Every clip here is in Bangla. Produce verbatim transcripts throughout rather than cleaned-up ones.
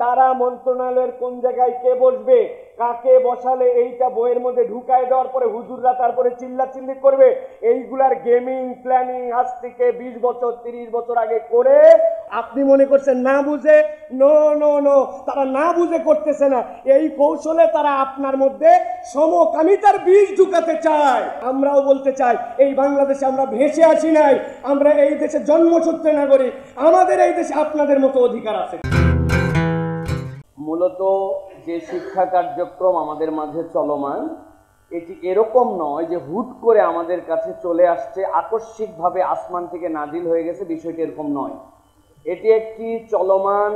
তারা মন্ত্রণালয়ের কোন জায়গায় কে বসবে, কাকে বসালে এইটা বইয়ের মধ্যে ঢুকায় দেওয়ার পরে হুজুররা তারপরে চিল্লাচিল্লি করবে, এইগুলার গেমিং প্ল্যানিং আজ থেকে বিশ বছর তিরিশ বছর আগে করে আপনি মনে করছেন না বুঝে? নো নো নো, তারা না বুঝে করতেছে না, এই কৌশলে তারা আপনার মধ্যে সমকামিতার বীজ ঢুকাতে চায়। আমরাও বলতে চাই, এই বাংলাদেশে আমরা ভেসে আসি নাই, আমরা এই দেশে জন্মসূত্রে নাগরিক, আমাদের এই দেশে আপনাদের মতো অধিকার আছে। মূলত যে শিক্ষা কার্যক্রম আমাদের মাঝে চলমান, এটি এরকম নয় যে হুট করে আমাদের কাছে চলে আসছে, আকস্মিকভাবে আসমান থেকে নাজিল হয়ে গেছে, বিষয়টি এরকম নয়। এটি একটি চলমান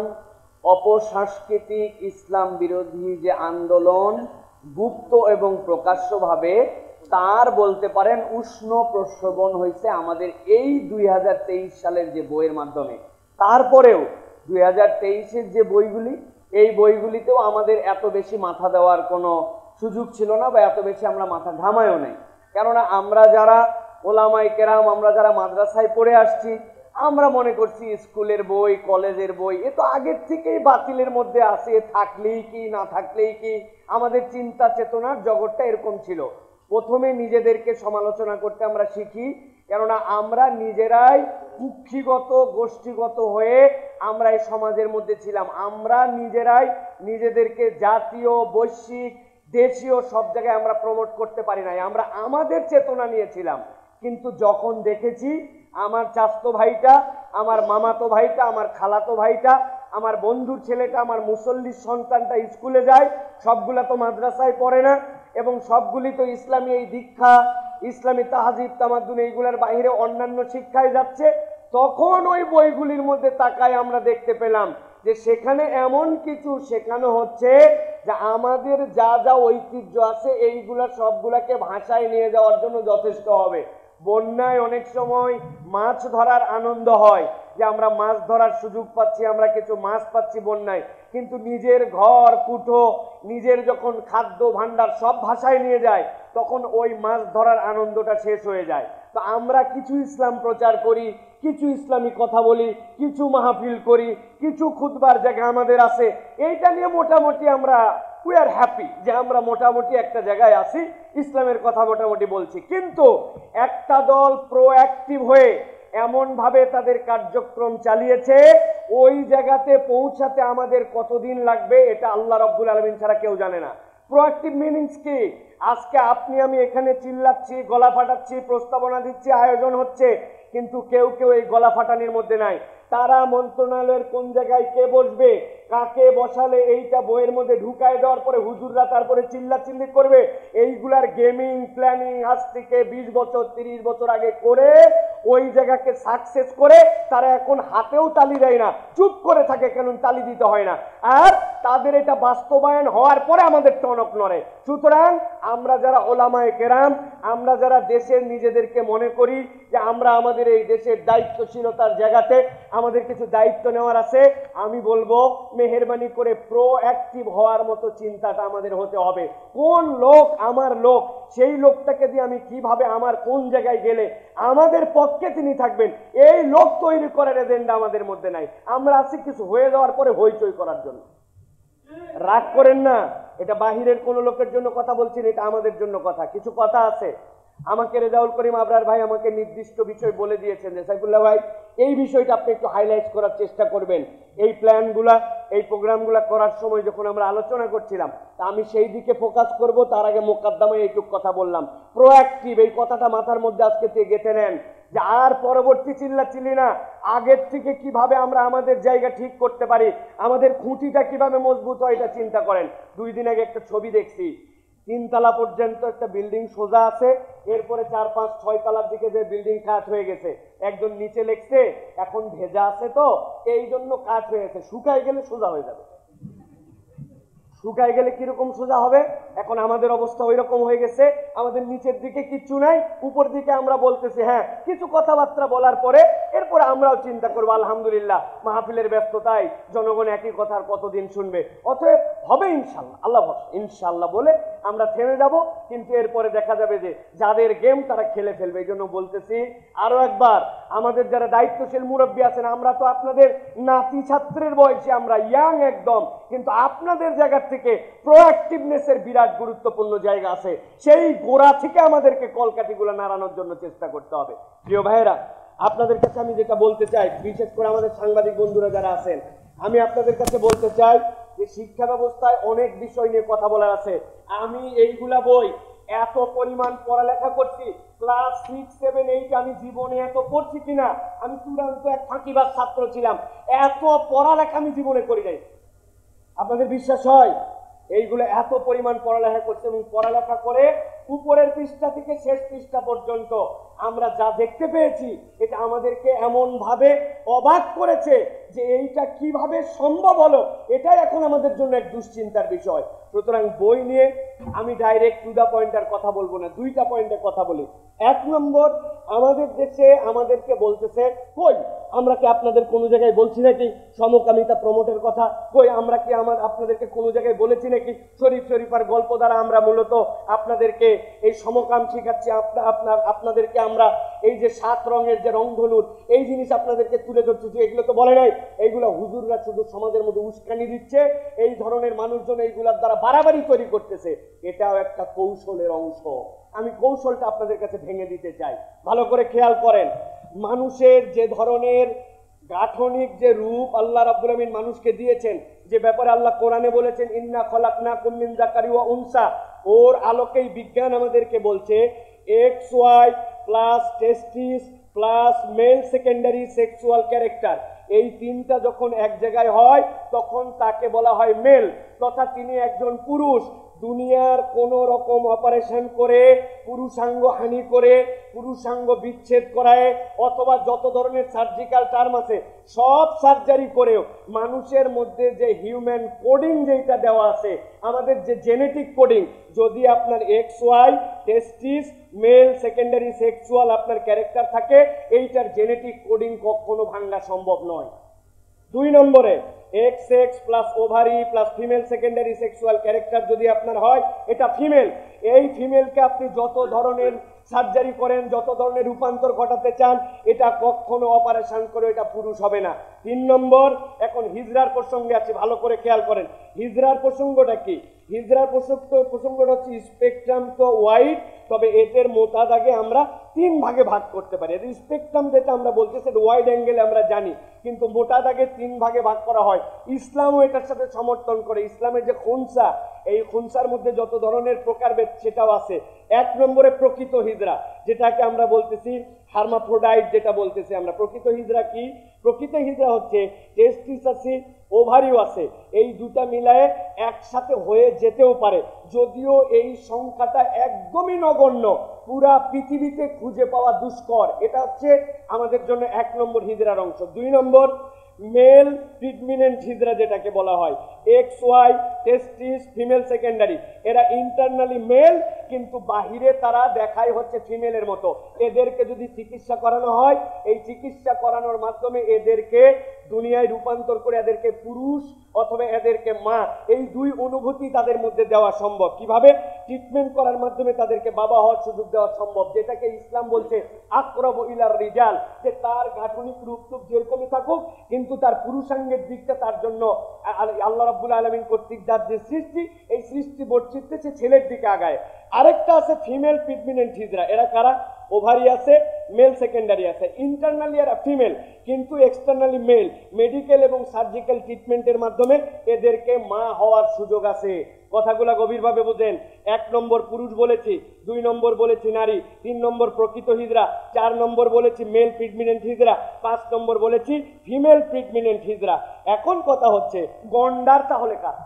অপসাংস্কৃতিক ইসলাম বিরোধী যে আন্দোলন, গুপ্ত এবং প্রকাশ্যভাবে তার বলতে পারেন উষ্ণ প্রশ্রবণ হয়েছে আমাদের এই দুই হাজার তেইশ সালের যে বইয়ের মাধ্যমে। তারপরেও দুই হাজার তেইশের যে বইগুলি, এই বইগুলিতেও আমাদের এত বেশি মাথা দেওয়ার কোনো সুযোগ ছিল না, বা এত বেশি আমরা মাথা ঘামায়ও নেই। কেননা আমরা যারা ওলামায়ে কেরাম, আমরা যারা মাদ্রাসায় পড়ে আসছি, আমরা মনে করছি স্কুলের বই, কলেজের বই এ তো আগের থেকেই বাতিলের মধ্যে আসে, থাকলেই কি না থাকলেই কি। আমাদের চিন্তা চেতনার জগৎটা এরকম ছিল। প্রথমে নিজেদেরকে সমালোচনা করতে আমরা শিখি, কেননা আমরা নিজেরাই কুক্ষিগত গোষ্ঠীগত হয়ে আমরা এই সমাজের মধ্যে ছিলাম। আমরা নিজেরাই নিজেদেরকে জাতীয়, বৈশ্বিক, দেশীয় সব জায়গায় আমরা প্রমোট করতে পারি নাই, আমরা আমাদের চেতনা নিয়েছিলাম। কিন্তু যখন দেখেছি আমার চাচতো ভাইটা, আমার মামাতো ভাইটা, আমার খালাতো ভাইটা, আমার বন্ধুর ছেলেটা, আমার মুসল্লির সন্তানটা স্কুলে যায়, সবগুলা তো মাদ্রাসায় পড়ে না, এবং সবগুলি তো ইসলামী এই দীক্ষা, ইসলামী তাহজিব তামাদ্দুন এইগুলার বাইরে অন্যান্য শিক্ষায় যাচ্ছে, তখন ওই বইগুলির মধ্যে তাকায় আমরা দেখতে পেলাম যে সেখানে এমন কিছু শেখানো হচ্ছে যে আমাদের যা যা ঐতিহ্য আছে এইগুলা সবগুলাকে ভাষায় নিয়ে যাওয়ার জন্য যথেষ্ট হবে। বন্যায় অনেক সময় মাছ ধরার আনন্দ হয়, যে আমরা মাছ ধরার সুযোগ পাচ্ছি, আমরা কিছু মাছ পাচ্ছি বন্যায়, কিন্তু নিজের ঘর কুঠো, নিজের যখন খাদ্য ভাণ্ডার সব ভাষায় নিয়ে যায়, তখন ওই মাছ ধরার আনন্দটা শেষ হয়ে যায়। তো আমরা কিছু ইসলাম প্রচার করি, কিছু ইসলামী কথা বলি, কিছু মাহফিল করি, কিছু খুতবার জায়গা আমাদের আছে, এইটা নিয়ে মোটামুটি আমরা উই আর হ্যাপি যে আমরা মোটামুটি একটা জায়গায় আছি, ইসলামের কথা মোটামুটি বলছি। কিন্তু একটা দল প্রোঅ্যাক্টিভ হয়ে এমন ভাবে তাদের কার্যক্রম চালিয়েছে, ওই জায়গাতে পৌঁছাতে আমাদের কতদিন লাগবে এটা আল্লাহ রাব্বুল আলামিন ছাড়া কেউ জানে না। প্রোঅ্যাক্টিভ মিনিংস কি? আজকে আপনি আমি এখানে চিল্লাচ্ছি, গলা ফাটাচ্ছি, প্রস্তাবনা দিচ্ছি, আয়োজন হচ্ছে, কিন্তু কেউ কেউ এই গলা ফাটানির মধ্যে নাই। তারা মন্ত্রণালয়ের কোন জায়গায় কে বসবে, কাকে বসালে এইটা বইয়ের মধ্যে ঢুকায় দেওয়ার পরে হুজুররা তারপরে চিল্লাচিল্লি করবে, এইগুলার গেমিং প্ল্যানিং আজ থেকে বিশ বছর তিরিশ বছর আগে করে ওই জায়গাকে সাকসেস করে তারা এখন হাতেও তালি দেয় না, চুপ করে থাকে, কেন তালি দিতে হয় না। আর তাদের এটা বাস্তবায়ন হওয়ার পরে আমাদের টনক নড়ে। সুতরাং আমরা যারা ওলামায়ে কেরাম, আমরা যারা দেশের নিজেদেরকে মনে করি যে আমরা আমাদের এই দেশের দায়িত্বশীলতার জায়গাতে আমাদের কিছু দায়িত্ব নেওয়ার আছে, আমি বলবো মেহেরবানি করে প্রোঅ্যাক্টিভ হওয়ার মতো চিন্তাটা আমাদের হতে হবে। কোন লোক আমার লোক, সেই লোকটাকে দিয়ে আমি কিভাবে আমার কোন জায়গায় গেলে আমাদের পক্ষে তিনি থাকবেন, এই লোক তৈরি করার এজেন্ডা আমাদের মধ্যে নাই। আমরা আছি কিছু হয়ে যাওয়ার পরে হইচই করার জন্য। রাগ করেন না, এটা বাহিরের কোন লোকের জন্য কথা বলছি না, এটা আমাদের জন্য কথা। কিছু কথা আছে, আমাকে রেজাউল করিম আবরার ভাই আমাকে নির্দিষ্ট বিষয় বলে দিয়েছেন যে সাইফুল্লাহ ভাই এই বিষয়টা আপনি একটু হাইলাইট করার চেষ্টা করবেন। এই প্ল্যানগুলা, এই প্রোগ্রামগুলা করার সময় যখন আমরা আলোচনা করছিলাম, তা আমি সেই দিকে ফোকাস করব, তার আগে মোকদ্দমায় এইটুক কথা বললাম। প্রোঅ্যাক্টিভ এই কথাটা মাথার মধ্যে আজকে গেঁথে নেন, যে আর পরবর্তী চিল্লা চিল্লি না, আগের থেকে কিভাবে আমরা আমাদের জায়গা ঠিক করতে পারি, আমাদের খুঁটিটা কিভাবে মজবুত হয় এটা চিন্তা করেন। দুই দিন আগে একটা ছবি দেখছি, তিনতলা পর্যন্ত একটা বিল্ডিং সোজা আছে, এরপরে চার পাঁচ ছয় তলার দিকে যে বিল্ডিং কাজ হয়ে গেছে, একজন নিচে লেখছে এখন ভেজা আছে তো এই জন্য কাজ হয়ে গেছে, শুকায় গেলে সোজা হয়ে যাবে। শুকায় গেলে কিরকম সোজা হবে? এখন আমাদের অবস্থা ওই রকম হয়ে গেছে, আমাদের নিচের দিকে কিচ্ছু নাই, উপর দিকে আমরা বলতেছি হ্যাঁ, কিছু কথাবার্তা বলার পরে এরপরে আমরাও চিন্তা করবো আলহামদুলিল্লাহ মাহফিলের ব্যস্ততায় জনগণ একই কথার কতদিন শুনবে, অতএব হবে ইনশাল্লাহ, আল্লাহ ভরসা ইনশাল্লাহ বলে আমরা থেমে যাব। কিন্তু এরপরে দেখা যাবে যে যাদের গেম তারা খেলে ফেলবে। এই জন্য বলতেছি আরো একবার, আমাদের যারা দায়িত্বশীল মুরব্বী আছেন, আমরা তো আপনাদের নাতি ছাত্রের বয়সে, আমরা ইয়াং একদম, কিন্তু আপনাদের জায়গা থেকে প্রোঅ্যাক্টিভনেসের বিরাট গুরুত্বপূর্ণ জায়গা আছে। সেই গোড়া থেকে আমাদেরকে কলকাঠিগুলো নাড়ানোর জন্য চেষ্টা করতে হবে। প্রিয় ভাইয়েরা, আপনাদের কাছে আমি যেটা বলতে চাই, বিশেষ করে আমাদের সাংবাদিক বন্ধুরা যারা আছেন, আমি আপনাদের কাছে বলতে চাই যে শিক্ষা ব্যবস্থায় অনেক বিষয় নিয়ে কথা বলার আছে। আমি এইগুলা বই এত পরিমাণ পড়ালেখা করছি, ক্লাস সিক্স সেভেন এইট আমি জীবনে এত পড়ছি কিনা, আমি চূড়ান্ত এক ফাঁকিবাজ ছাত্র ছিলাম, এত পড়ালেখা আমি জীবনে করি নাই। আপনাদের বিশ্বাস হয়? এইগুলো এত পরিমাণ পড়ালেখা করছে, এবং পড়ালেখা করে উপরের পৃষ্ঠা থেকে শেষ পৃষ্ঠা পর্যন্ত আমরা যা দেখতে পেয়েছি, এটা আমাদেরকে এমন ভাবে অবাক করেছে যে এইটা কিভাবে সম্ভব হলো, এটাই এখন আমাদের জন্য এক দুশ্চিন্তার বিষয়। সুতরাং বই নিয়ে আমি ডাইরেক্ট টু দা পয়েন্টের কথা বলবো না, দুইটা পয়েন্টের কথা বলি। এক নম্বর, আমাদের দেশে আমাদেরকে বলতেছে, কই আমরা কি আপনাদের কোনো জায়গায় বলছি নাকি সমকামিতা প্রমোটের কথা? কই আমরা কি আমার আপনাদেরকে কোনো জায়গায় বলেছি নাকি শরীফ শরীফার গল্প দ্বারা আমরা মূলত আপনাদেরকে এই সমকাম শিখাচ্ছি, আপনার আপনাদেরকে আমরা এই যে সাত রঙের যে রংধনুর এই জিনিস আপনাদেরকে তুলে ধরছি, যে এগুলো তো বলে নাই। এইগুলো হুজুররা শুধু সমাজের মধ্যে উস্কানি দিচ্ছে, এই ধরনের মানুষজন এইগুলার দ্বারা বাড়াবাড়ি তৈরি করতেছে। এটাও একটা কৌশলের অংশ। আমি কৌশলটা আপনাদের কাছে ভেঙে দিতে চাই, ভালো করে খেয়াল করেন। মানুষের যে ধরনের গাঠনিক যে রূপ আল্লাহ রাব্বুল আমিন মানুষকে দিয়েছেন, যে ব্যাপারে আল্লাহ কোরআনে বলেছেন ইন্না খলাকনাকুম মিন যাকারি ওয়া উনসা, ওর আলোকেই বিজ্ঞান আমাদেরকে বলছে X Y plus testis plus male secondary sexual character, এই তিনটা যখন এক জায়গায় হয় তখন তাকে বলা হয় মেল, তথা তিনি একজন পুরুষ। দুনিয়ার কোন রকম অপারেশন করে, পুরুষাঙ্গ হানি করে, পুরুষাঙ্গ বিচ্ছেদ করায়, অথবা যত ধরনের সার্জিক্যাল টার্ম আছে সব সার্জারি করেও মানুষের মধ্যে যে হিউম্যান কোডিং যেটা দেওয়া আছে, আমাদের যে জেনেটিক কোডিং, যদি আপনার X Y testis male secondary sexual আপনার ক্যারেক্টার থাকে, এইটার জেনেটিক কোডিং কখনো ভাঙা সম্ভব নয়। দুই নম্বরে, X X plus ovary plus female secondary sexual character যদি আপনার হয়, এটা ফিমেল। এই ফিমেলকে আপনি যত ধরনের সার্জারি করেন, যত ধরনের রূপান্তর ঘটাতে চান, এটা কখনো অপারেশন করে এটা পুরুষ হবে না। তিন নম্বর, এখন হিজরার প্রসঙ্গে আছে, ভালো করে খেয়াল করেন। হিজরার প্রসঙ্গটা কি? হিজরার প্রসঙ্গ প্রসঙ্গটা হচ্ছে স্পেকট্রাম তো ওয়াইড, তবে এদের মোটা দাগে আমরা তিন ভাগে ভাগ করতে পারি। স্পেকট্রাম যেটা আমরা বলছি সেটা ওয়াইড অ্যাঙ্গেলে আমরা জানি, কিন্তু মোটা দাগে তিন ভাগে ভাগ করা হয়। ইসলামও এটার সাথে সমর্থন করে। ইসলামের যে খুনসা, এই খুনসার মধ্যে যত ধরনের প্রকারভেদ সেটাও আছে। এক নম্বরে প্রকৃত হিজরা, যেটাকে আমরা বলতেছি হার্মাফ্রোডাইট, যেটা বলতেছি আমরা। প্রকৃত হিজরা কি? প্রকৃত হিজরা হচ্ছে টেস্টিস আছে, ওভারিও আছে, এই দুটা মিলায়ে একসাথে হয়ে যেতেও পারে, যদিও এই সংখ্যাটা একদমই নগণ্য, পুরা পৃথিবীতে খুঁজে পাওয়া দুষ্কর। এটা হচ্ছে আমাদের জন্য এক নম্বর হিজরার অংশ। দুই নম্বর, মেল প্রেগন্যান্ট হিজরা যেটাকে বলা হয়, X Y testis female secondary, এরা ইন্টারনালি মেল কিন্তু বাহিরে তারা দেখায় হচ্ছে ফিমেলের মতো। এদেরকে যদি চিকিৎসা করানো হয়, এই চিকিৎসা করানোর মাধ্যমে এদেরকে দুনিয়ায় রূপান্তর করে এদেরকে পুরুষ অথবা এদেরকে মা, এই দুই অনুভূতি তাদের মধ্যে দেওয়া সম্ভব। কিভাবে? ট্রিটমেন্ট করার মাধ্যমে তাদেরকে বাবা হওয়ার সুযোগ দেওয়া সম্ভব, যেটাকে ইসলাম বলছে আকরাবু ইলার রিজাল, যে তার গাঠনিক রূপ টুপ যেরকমই থাকুক, কিন্তু তার পুরুষাঙ্গের দিকটা তার জন্য আল্লাহ রাব্বুল আলামিন কর্তৃক যার যে সৃষ্টি, এই সৃষ্টি বর্চিতে সে ছেলের দিকে আগায়। আরেকটা আছে ফিমেল প্রেগন্যান্ট হিজরা, এরা কারা? ওভারি আছে, মেল সেকেন্ডারি আছে, ইন্টারনালি এরা ফিমেল কিন্তু এক্সটার্নালি মেল। মেডিকেল এবং সার্জিক্যাল ট্রিটমেন্টের মাধ্যমে এদেরকে মা হওয়ার সুযোগ আছে। কথাগুলা গভীরভাবে বুঝেন। এক নম্বর পুরুষ বলেছি, দুই নম্বর বলেছি নারী, তিন নম্বর প্রকৃত হিজরা, চার নম্বর বলেছি মেল প্রেগন্যান্ট হিজরা, পাঁচ নম্বর বলেছি ফিমেল প্রেগন্যান্ট হিজরা। এখন কথা হচ্ছে গন্ডার তাহলে কারা?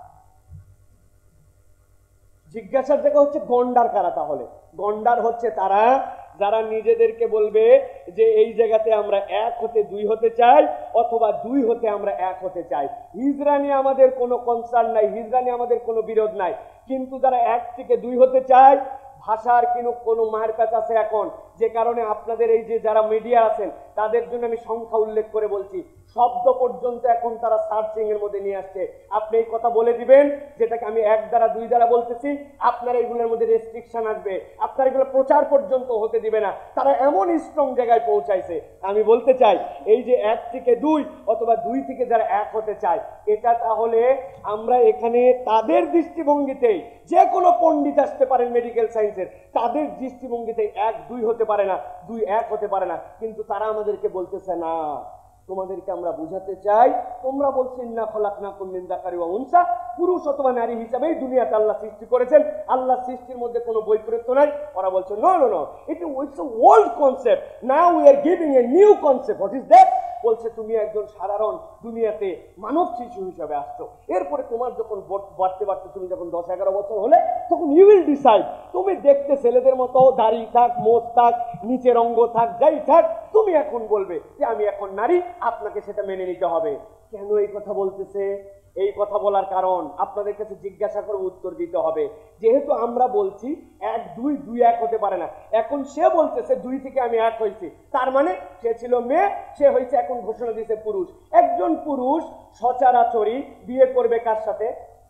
জিজ্ঞাসার জায়গা হচ্ছে গন্ডার কারা? তাহলে গন্ডার হচ্ছে তারা যারা নিজেদেরকে বলবে যে এই জায়গাতে আমরা এক হতে দুই হতে চাই, অথবা দুই হতে আমরা এক হতে চাই। হিজরা নিয়ে আমাদের কোনো কনসার্ন নাই, হিজরা নিয়ে আমাদের কোনো বিরোধ নাই, কিন্তু যারা এক থেকে দুই হতে চায়, ভাষার কিন্তু কোনো মায়ের প্যাচ আছে এখন, যে কারণে আপনাদের এই যে যারা মিডিয়া আছেন তাদের জন্য আমি সংখ্যা উল্লেখ করে বলছি, শব্দ পর্যন্ত এখন তারা সার্চিং এর মধ্যে নিয়ে আসছে। আপনি এই কথা বলে দিবেন যেটাকে আমি এক দ্বারা দুই দ্বারা বলতেছি, আপনার এইগুলোর মধ্যে রেস্ট্রিকশন আসবে, আপনার এগুলো প্রচার পর্যন্ত হতে দিবে না। তারা এমন স্ট্রং জায়গায় পৌঁছাইছে। আমি বলতে চাই এই যে এক থেকে দুই অথবা দুই থেকে যারা এক হতে চায়, এটা তাহলে আমরা এখানে তাদের দৃষ্টিভঙ্গিতেই, যে কোনো পণ্ডিত আসতে পারেন মেডিকেল সায়েন্সের, তাদের দৃষ্টিভঙ্গিতে এক দুই হতে পারে না, দুই এক হতে পারে না। কিন্তু তারা আমাদেরকে বলতেছে না, তোমাদেরকে আমরা বুঝাতে চাই, তোমরা বলছো ইন্না খলাকনাকুম মিন যাকারি ওয়া উনসা, পুরুষ অথবা নারী হিসাবেই দুনিয়াতে আল্লাহ সৃষ্টি করেছেন, আল্লাহ সৃষ্টির মধ্যে কোনো বৈপরীত্য নাই। ওরা বলছে no no no, it is a old concept, now we are giving a new concept. What is that? বলছে তুমি একজন সাধারণ দুনিয়াতে মানব শিশু হিসাবে আসছো, এরপরে তোমার যখন বাড়তে বাড়তে তুমি যখন দশ এগারো বছর হলে তখন ইউ উইল ডিসাইড, তুমি দেখতে ছেলেদের মতো দাড়ি থাক, মোচ থাক, নিচের অঙ্গ থাক, যাই থাক, তুমি এখন বলবে যে আমি এখন নারী, আপনাকে সেটা মেনে নিতে হবে। কেন এই কথা বলতেছে? এই কথা বলার কারণ আপনাদের কাছে জিজ্ঞাসা করে উত্তর দিতে হবে। যেহেতু আমরা বলছি এক দুই দুই এক হতে পারে না, এখন সে বলতেছে দুই থেকে আমি এক হয়েছি, তার মানে সে ছিল মেয়ে, সে হয়েছে এখন ঘোষণা দিয়েছে পুরুষ। একজন পুরুষ সচরাচরই বিয়ে করবে কার সাথে?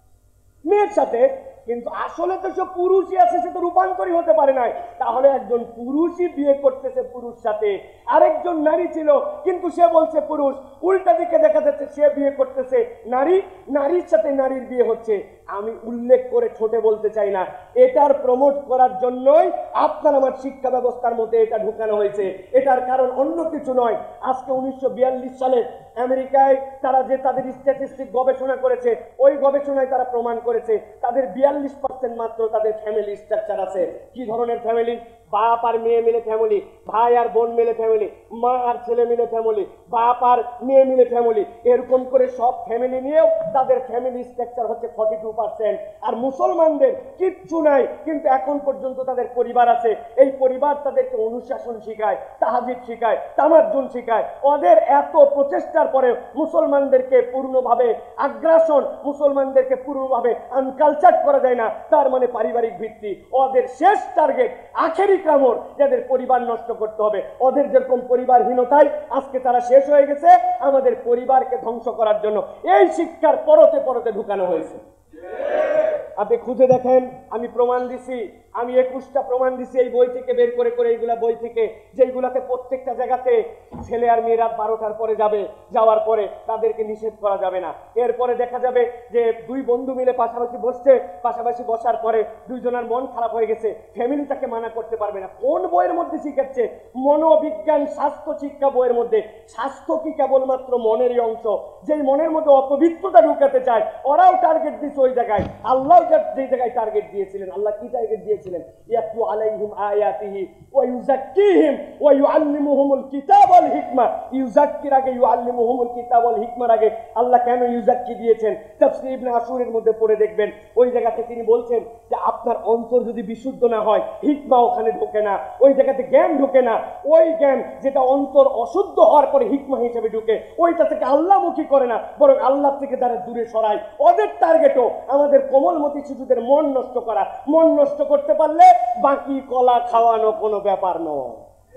মেয়ের সাথে। কিন্তু আসলে তো সে পুরুষই আছে, সে তো রূপান্তরী হতে পারে নাই। তাহলে একজন পুরুষই বিয়ে করতেছে পুরুষ সাথে, আরেকজন নারী ছিল কিন্তু সে বলছে পুরুষ, উল্টা দিকে দেখা যাচ্ছে সে বিয়ে করতেছে নারী, নারীর সাথে নারীর বিয়ে হচ্ছে। আমি উল্লেখ করে ছোটে বলতে চাই না, এটার প্রমোট করার জন্যই আপনার আমার শিক্ষা ব্যবস্থার মধ্যে এটা ঢুকানো হয়েছে। এটার কারণ অন্য কিছু নয়। আজকে উনিশশো বিয়াল্লিশ সালে আমেরিকায় তারা যে তাদের স্ট্যাটিস্টিক গবেষণা করেছে, ওই গবেষণায় তারা প্রমাণ করেছে তাদের বিয়াল্লিশ পার্সেন্ট মাত্র তাদের ফ্যামিলি স্ট্রাকচার আছে। কি ধরনের ফ্যামিলি? বাপ আর মেয়ে মিলে ফ্যামিলি, ভাই আর বোন মিলে ফ্যামিলি, মা আর ছেলে মিলে ফ্যামিলি, বাপ আর মেয়ে মিলে ফ্যামিলি, এরকম করে সব ফ্যামিলি নিয়েও তাদের ফ্যামিলি স্ট্রাকচার হচ্ছে ফর্টি টু পার্সেন্ট। আর মুসলমানদের কিচ্ছু নাই, কিন্তু এখন পর্যন্ত তাদের পরিবার আছে। এই পরিবার তাদেরকে অনুশাসন শিখায়, তাহাজিদ শিখায়, তামাজ্জুন শিখায়। ওদের এত প্রচেষ্টার পরে মুসলমানদেরকে পূর্ণভাবে আগ্রাসন, মুসলমানদেরকে পূর্ণভাবে আনকালচার করা যায় না। তার মানে পারিবারিক ভিত্তি ওদের শেষ টার্গেট, আখেরি কামড়, যাদের পরিবার নষ্ট করতে হবে। ওদের যেরকম পরিবারহীনতায় আজকে তারা শেষ হয়ে গেছে, আমাদের পরিবারকে ধ্বংস করার জন্য এই শিক্ষার পরতে পরতে ঢুকানো হয়েছে। আপনি খুঁজে দেখেন, আমি প্রমাণ দিছি, আমি একুশটা প্রমাণ দিছি এই বই থেকে বের করে করে, এইগুলা বই থেকে, যেইগুলাতে প্রত্যেকটা জায়গাতে ছেলে আর মেয়েরা বারোটার পরে যাবে, যাওয়ার পরে তাদেরকে নিষেধ করা যাবে না। এরপরে দেখা যাবে যে দুই বন্ধু মিলে পাশাপাশি বসছে, পাশাপাশি বসার পরে দুইজনের মন খারাপ হয়ে গেছে, ফ্যামিলি তাকে মানা করতে পারবে না। কোন বইয়ের মধ্যে শিখাচ্ছে? মনোবিজ্ঞান স্বাস্থ্য শিক্ষা বইয়ের মধ্যে। স্বাস্থ্য কি কেবলমাত্র মনেরই অংশ? যেই মনের মধ্যে অপবিত্রতা ঢুকাতে চায়, ওরাও টার্গেট দিচ্ছে ওই জায়গায়। আল্লাহ যে জায়গায় টার্গেট দিয়েছিলেন, আল্লাহ কি টার্গেট দিয়েছিলেন? ইয়াতলু আলাইহিম আয়াতিহি ওয়া ইউযাক্কিহিম ওয়া ইউআল্লিমুহুমুল কিতাব ওয়াল হিকমা। ইউযাক্কির আগে ইউআল্লিমুহুমুল কিতাব ওয়াল হিকমার আগে আল্লাহ কেন ইউযাক্কি দিয়েছেন? তাফসীর ইবনে আশুরের মধ্যে পড়ে দেখবেন, ওই জায়গাতে তিনি বলছেন যে আপনার অন্তর যদি বিশুদ্ধ না হয়, হিকমা ওখানে ঢোকে না, ওই জায়গাতে জ্ঞান ঢোকে না। ওই জ্ঞান যেটা অন্তর অশুদ্ধ হওয়ার পরে হিকমা হিসেবে ঢুকে, ওইটা থেকে আল্লাহমুখী করে না, বরং আল্লাহ থেকে তারা দূরে সরায়। ওদের টার্গেটও আমাদের কোমলমতি শিশুদের মন নষ্ট করা। মন নষ্ট করতে পারলে বাকি কলা খাওয়ানো কোনো ব্যাপার নয়।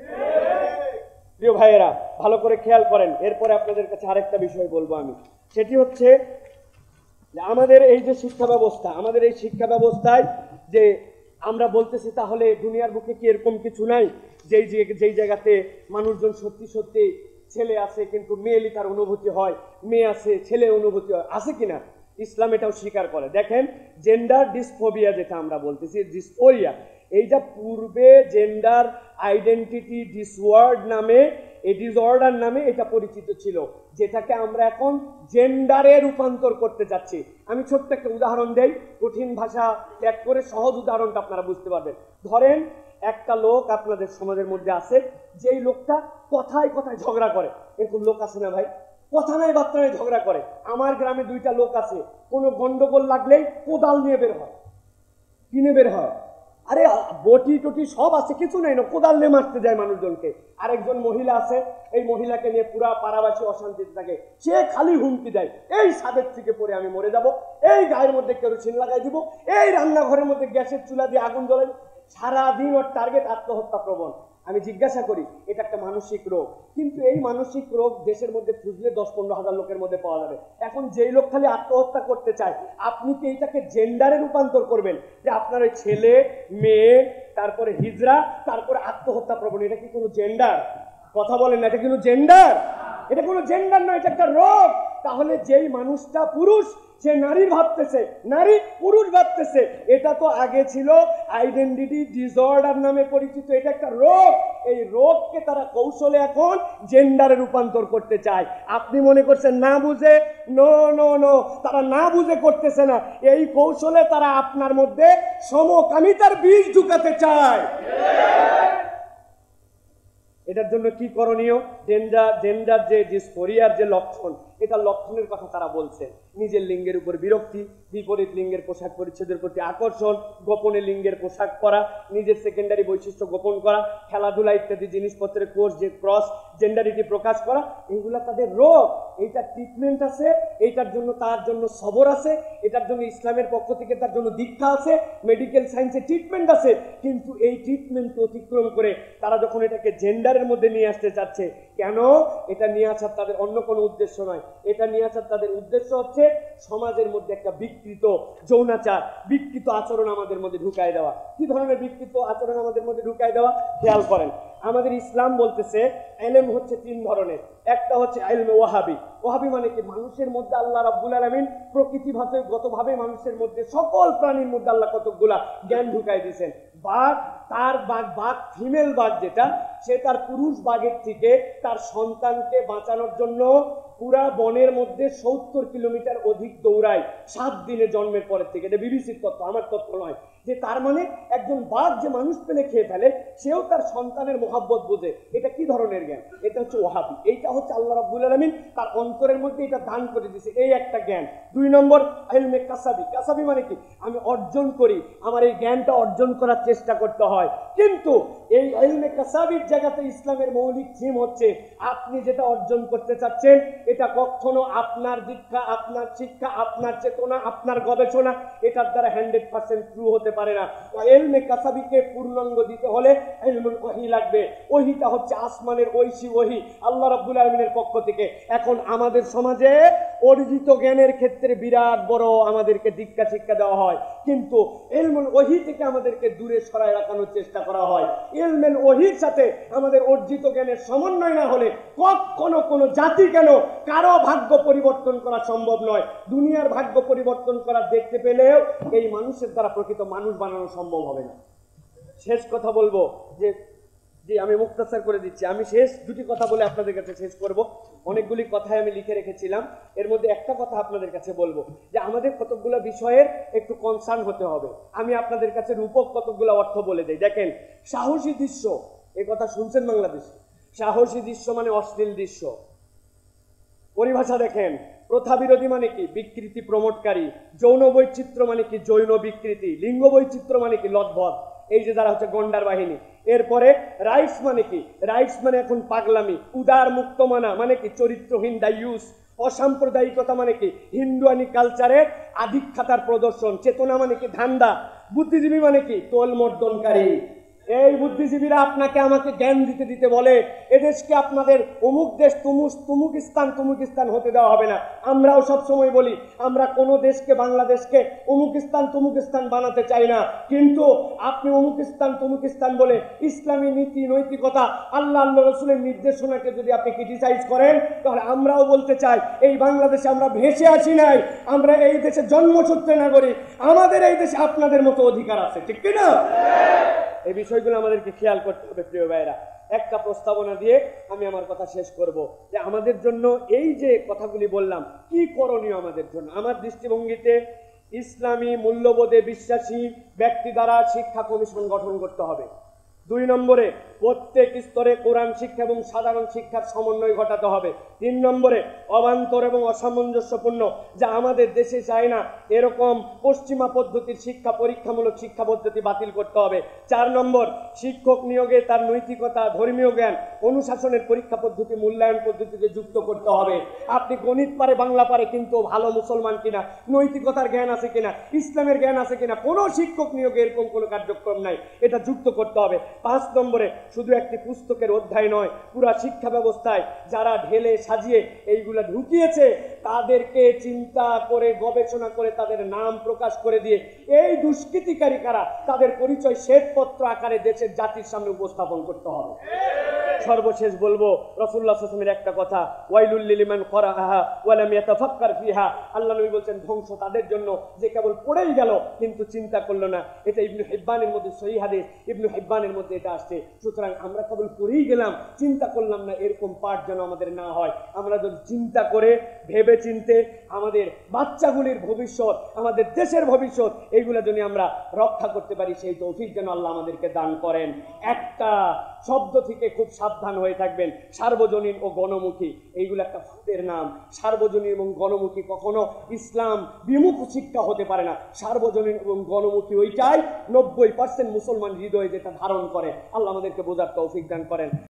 প্রিয় ভাইয়েরা, ভালো করে খেয়াল করেন। এরপরে আপনাদের কাছে আরেকটা বিষয় বলবো আমি, সেটি হচ্ছে আমাদের এই যে শিক্ষা ব্যবস্থা, আমাদের এই শিক্ষা ব্যবস্থায় যে আমরা বলতেছি, তাহলে দুনিয়ার বুকে কি এরকম কিছু নাই যেই যেই জায়গাতে মানুষজন সত্যি সত্যি ছেলে আছে কিন্তু মেয়েলি তার অনুভূতি হয়, মেয়ে আছে ছেলে অনুভূতি হয়, আছে কিনা? ইসলাম এটাও স্বীকার করে। দেখেন, জেন্ডার ডিসফোবিয়া যেটা আমরা বলতেছি, ডিসফোরিয়া, এইটা পূর্বে জেন্ডার আইডেন্টিটি ডিসঅর্ডার নামে, এই ডিসঅর্ডার নামে এটা পরিচিত ছিল, যেটাকে আমরা এখন জেন্ডারে রূপান্তর করতে যাচ্ছি। আমি ছোট্ট একটা উদাহরণ দেই, কঠিন ভাষা ত্যাগ করে সহজ উদাহরণটা আপনারা বুঝতে পারবেন। ধরেন একটা লোক আপনাদের সমাজের মধ্যে আছে, যেই লোকটা কথায় কথায় ঝগড়া করে। এরকম লোক আছে না ভাই? কথা নাই বার্তা নাই ঝগড়া করে। আমার গ্রামে দুইটা লোক আছে, কোনো গন্ডগোল লাগলেই কোদাল নিয়ে বের হয়। কিনে বের হয়, আরে বটি টটি সব আছে, কিছু নেই না, কোদাল নিয়ে মারতে যায় মানুষজনকে। আরেকজন মহিলা আছে, এই মহিলাকে নিয়ে পুরা পাড়াবাসী অশান্তিতে থাকে, সে খালি হুমকি দেয়, এই ছাদের থেকে পড়ে আমি মরে যাব, এই গায়ের মধ্যে কেরোসিন লাগাই দিব, এই রান্নাঘরের মধ্যে গ্যাসের চুলা দিয়ে আগুন জ্বলাই। সারাদিন ওর টার্গেট আত্মহত্যা প্রবণ। আমি জিজ্ঞাসা করি, এটা একটা মানসিক রোগ, কিন্তু এই মানসিক রোগ দেশের মধ্যে খুঁজলে দশ পনেরো হাজার লোকের মধ্যে পাওয়া যাবে। এখন যেই লোক খালি আত্মহত্যা করতে চায়, আপনি কি এইটাকে জেন্ডারে রূপান্তর করবেন যে আপনার ওই ছেলে মেয়ে তারপরে হিজড়া তারপরে আত্মহত্যা প্রবণ, এটা কি কোনো জেন্ডার? কথা বলেন না, এটা কোনো জেন্ডার? এটা কোনো জেন্ডার নয়, এটা একটা রোগ। তাহলে যেই মানুষটা পুরুষ সে নারীর ভাবতেছে, নারী পুরুষ ভাবতেছে, এটা তো আগে ছিল আইডেন্টিটি ডিসঅর্ডার নামে পরিচিত, এটা একটা রোগ। এই রোগকে তারা কৌশলে এখন জেন্ডারে রূপান্তর করতে চায়। আপনি মনে করছেন না বুঝে? নো নো নো, তারা না বুঝে করতেছে না, এই কৌশলে তারা আপনার মধ্যে সমকামিতার বীজ ঢুকাতে চায়। এটার জন্য কি করণীয়? জেন্ডার জেন্ডার যে ডিসফোরিয়ার যে লক্ষণ, এটা লক্ষণের কথা তারা বলছে। নিজের লিঙ্গের উপর বিরক্তি, বিপরীত লিঙ্গের পোশাক পরিচ্ছদের প্রতি আকর্ষণ, গোপনে লিঙ্গের পোশাক পরা, নিজের সেকেন্ডারি বৈশিষ্ট্য গোপন করা, খেলাধুলা ইত্যাদি জিনিসপত্রের কোর্স যে ক্রস জেন্ডারিটি প্রকাশ করা, এইগুলা তাদের রোগ। এইটার ট্রিটমেন্ট আছে, এইটার জন্য তার জন্য সবর আছে, এটার জন্য ইসলামের পক্ষ থেকে তার জন্য দীক্ষা আছে, মেডিকেল সায়েন্সের ট্রিটমেন্ট আছে। কিন্তু এই ট্রিটমেন্ট অতিক্রম করে তারা যখন এটাকে জেন্ডারের মধ্যে নিয়ে আসতে চাচ্ছে, কেন? এটা নিয়ে আসার তাদের অন্য কোনো উদ্দেশ্য নয়, এটা নিয়ে আসার তাদের উদ্দেশ্য হচ্ছে সমাজের মধ্যে একটা বিকৃত যৌনাচার, বিকৃত আচরণ আমাদের মধ্যে ঢুকায় দেওয়া। কি ধরনের বিকৃত আচরণ আমাদের মধ্যে ঢুকায় দেওয়া? খেয়াল করেন, আমাদের ইসলাম বলতেছে ইলম হচ্ছে তিন ধরনের। একটা হচ্ছে ইলমে ওয়াহাবি। ওয়াহাবি মানে কি? মানুষের মধ্যে আল্লাহ রাব্বুল আলামিন প্রকৃতিগতভাবে মানুষের মধ্যে সকল প্রাণীর মধ্যে আল্লাহ কতগুলা জ্ঞান ঢুকাই দিয়েছেন। বাঘ, তার বাঘ বাঘ ফিমেল বাঘ যেটা, সে তার পুরুষ বাঘের থেকে তার সন্তানকে বাঁচানোর জন্য পুরা বনের মধ্যে সত্তর কিলোমিটার অধিক দৌড়ায় সাত দিনে জন্মের পরের থেকে। এটা বিবিসির তথ্য, আমার তথ্য নয়। যে তার মানে একজন বাঘ যে মানুষ পেলে খেয়ে ফেলে, সেও তার সন্তানের মোহাব্বত বোঝে। এটা কি ধরনের জ্ঞান? এটা হচ্ছে ওয়াহাবি। এইটা হচ্ছে আল্লাহ রাব্বুল আলামিন তার অন্তরের মধ্যে এটা দান করে দিয়েছে, এই একটা জ্ঞান। দুই নম্বর ইলমে কাসাবি। কাসাবি মানে কি? আমি অর্জন করি, আমার এই জ্ঞানটা অর্জন করার চেষ্টা করতে হয়। কিন্তু এই ইলমে কাসাবির জায়গাতে ইসলামের মৌলিক থিম হচ্ছে আপনি যেটা অর্জন করতে চাচ্ছেন এটা কখনো আপনার দীক্ষা, আপনার শিক্ষা, আপনার চেতনা, আপনার গবেষণা এটার দ্বারা হান্ড্রেড পার্সেন্ট ট্রু হতে পারে না। ইলমে কাসাবিকে পূর্ণাঙ্গ দিতে হলে ইলমুল ওহী লাগবে। ওহীটা হচ্ছে আসমানের ঐশী ওহী, আল্লাহ রাব্বুল আলামিনের পক্ষ থেকে। এখন আমাদের সমাজে অর্জিত জ্ঞানের ক্ষেত্রে বিরাট বড় আমাদেরকে দীক্ষা শিক্ষা দেওয়া হয়, কিন্তু ইলমুল ওহী থেকে আমাদেরকে দূরে সরায় রাখানোর চেষ্টা করা হয়। ইলমুল ওহীর সাথে আমাদের অর্জিত জ্ঞানের সমন্বয় না হলে কখনো কোনো জাতি কেন কারো ভাগ্য পরিবর্তন করা সম্ভব নয়। দুনিয়ার ভাগ্য পরিবর্তন করা দেখতে পেলেও এই মানুষের দ্বারা প্রকৃত মানুষ বানানো সম্ভব হবে না। শেষ কথা বলবো যে জি আমি মুক্তাসার করে দিচ্ছি, আমি শেষ দুটি কথা বলে আপনাদের কাছে শেষ করব। অনেকগুলি কথাই আমি লিখে রেখেছিলাম, এর মধ্যে একটা কথা আপনাদের কাছে বলবো যে আমাদের কতকগুলো বিষয়ের একটু কনসার্ন হতে হবে। আমি আপনাদের কাছে রূপক কতকগুলো অর্থ বলে দেই। দেখেন, সাহসী দৃশ্য, এই কথা শুনছেন বাংলাদেশে? সাহসী দৃশ্য মানে অশ্লীল দৃশ্য। পরিভাষা দেখেন, প্রথা বিরোধী মানে কি? বিকৃতি প্রমোটকারী। যৌন বৈচিত্র্য মানে কি? যৌন বিকৃতি। লিঙ্গ বৈচিত্র্য মানে কি? লজ্জা। এই যে যারা হচ্ছে গন্ডার বাহিনী। এরপরে রাইটস মানে কি? রাইটস মানে এখন পাগলামি। উদার মুক্ত মানা মানে কি? চরিত্রহীন দায়ুস। অসাম্প্রদায়িকতা মানে কি? হিন্দুয়ানি কালচারে আধিক্যতার প্রদর্শন। চেতনা মানে কি? ধান্দা। বুদ্ধিজীবী মানে কি? তোলমর্দনকারী। এই বুদ্ধিজীবীরা আপনাকে আমাকে জ্ঞান দিতে দিতে বলে এদেশকে আপনাদের অমুক দেশ তুমুক তুমুক স্থান তুমুক স্থান হতে দেওয়া হবে না। আমরাও সব সময় বলি আমরা কোন দেশকে, বাংলাদেশকে অমুক স্থান তুমুক স্থান বানাতে চাই না, কিন্তু আপনি অমুক স্থান তুমুক স্থান বলে ইসলামী নীতি নৈতিকতা আল্লাহ আল্লাহ রসুলের নির্দেশনাকে যদি আপনি ক্রিটিসাইজ করেন, তাহলে আমরাও বলতে চাই এই বাংলাদেশে আমরা ভেসে আসি নাই, আমরা এই দেশে জন্মসূত্রে নাগরিক, আমাদের এই দেশে আপনাদের মতো অধিকার আছে, ঠিক কিনা? এই বিষয়গুলো আমাদেরকে খেয়াল করতে হবে প্রিয় ভাইরা। একটা প্রস্তাবনা দিয়ে আমি আমার কথা শেষ করব যে আমাদের জন্য এই যে কথাগুলি বললাম কি করণীয় আমাদের জন্য। আমার দৃষ্টিভঙ্গিতে ইসলামী মূল্যবোধে বিশ্বাসী ব্যক্তি দ্বারা শিক্ষা কমিশন গঠন করতে হবে। দুই নম্বরে প্রত্যেক স্তরে কোরআন শিক্ষা এবং সাধারণ শিক্ষার সমন্বয় ঘটাতে হবে। তিন নম্বরে অবান্তর এবং অসামঞ্জস্যপূর্ণ যা আমাদের দেশে চায় না এরকম পশ্চিমা পদ্ধতির শিক্ষা পরীক্ষামূলক শিক্ষা পদ্ধতি বাতিল করতে হবে। চার নম্বর শিক্ষক নিয়োগে তার নৈতিকতা, ধর্মীয় জ্ঞান, অনুশাসনের পরীক্ষা পদ্ধতি মূল্যায়ন পদ্ধতিতে যুক্ত করতে হবে। আপনি গণিত পারে, বাংলা পারে, কিন্তু ভালো মুসলমান কিনা, নৈতিকতার জ্ঞান আছে কিনা, ইসলামের জ্ঞান আছে কিনা, কোনো শিক্ষক নিয়োগে এরকম কোনো কার্যক্রম নাই, এটা যুক্ত করতে হবে। পাঁচ নম্বরে শুধু একটি পুস্তকের অধ্যায় নয়, পুরা শিক্ষা ব্যবস্থায় যারা ঢেলে সাজিয়ে এইগুলা ঢুকিয়েছে তাদেরকে চিন্তা করে গবেষণা করে তাদের নাম প্রকাশ করে দিয়ে এই দুষ্কৃতিকারী কারা তাদের পরিচয় শ্বেতপত্র আকারে দেশের জাতির সামনে উপস্থাপন করতে হবে। সর্বশেষ বলবো রাসূলুল্লাহ সাল্লাল্লাহু আলাইহি ওয়াসাল্লামের একটা কথা, ওয়াইলুল লিমান ক্বারাআহা ওয়া লাম ইয়াতাফাক্কার ফিহা। আল্লাহ নবী বলেন ধ্বংস তাদের জন্য যে কেবল পড়েই গেল কিন্তু চিন্তা করলো না। এটা ইবনে হিব্বানের মধ্যে সহিহ হাদিস, ইবনে হিব্বানের মধ্যে এটা আসছে। সুতরাং আমরা কেবল পড়েই গেলাম, চিন্তা করলাম না, এরকম পাঠ যেন আমাদের না হয়। আমরা যদি চিন্তা করে ভেবে চিনতে আমাদের বাচ্চাগুলির ভবিষ্যৎ, আমাদের দেশের ভবিষ্যৎ, এইগুলা যদি আমরা রক্ষা করতে পারি সেই তৌফিক যেন আল্লাহ আমাদেরকে দান করেন। একটা শব্দ থেকে খুব সাবধান হয়ে থাকবেন, সার্বজনীন ও গণমুখী, এইগুলো একটা ফাঁদের নাম। সার্বজনীন এবং গণমুখী কখনো ইসলাম বিমুখ শিক্ষা হতে পারে না। সার্বজনীন এবং গণমুখী ওইটাই নব্বই পার্সেন্ট মুসলমান হৃদয়ে যেটা ধারণ করে। আল্লাহ আমাদেরকে বোঝার তৌফিক দান করেন।